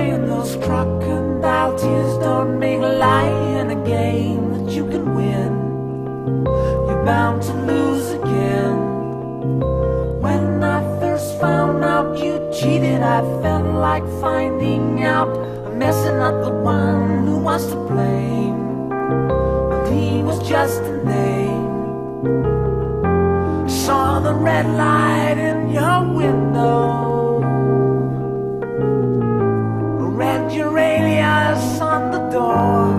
crying. Those crocodile tears don't make lying a game that you can win. You're bound to lose again. When I first found out you cheated, I felt like finding out I'm messing up the one who wants to blame. And he was just a name. I saw the red light in your window, red Uralias on the door.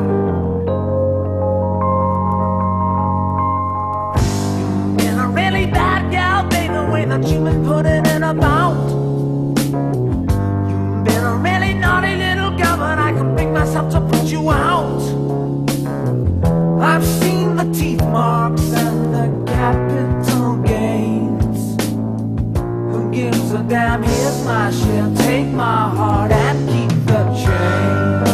You've been a really bad gal, baby, the way that you've been putting it about. You've been a really naughty little girl, but I can bring myself to put you out. I've seen the teeth marks and the capital gains. Who gives a damn? Here's my share. Take my heart and keep the change.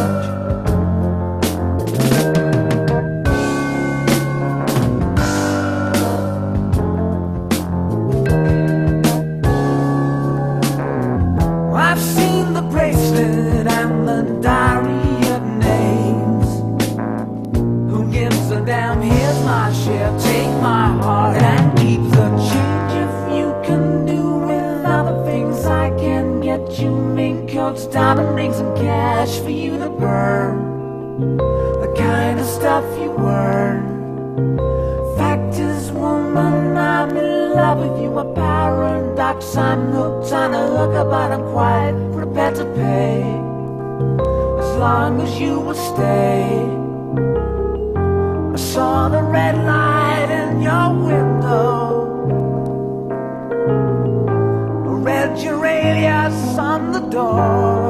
I've seen the bracelet and the diary of names. Who gives a damn? Here's my share. Take my heart and keep the change. If you can do without the things I can get you, mink coats, diamond rings, and cash for you to burn, the kind of stuff you earn. Fact is, woman, I'm in love with you. A paradox, I'm hooked on a hooker, but I'm quite prepared to pay as long as you will stay. I saw the red light in your window, red Uralias on the door.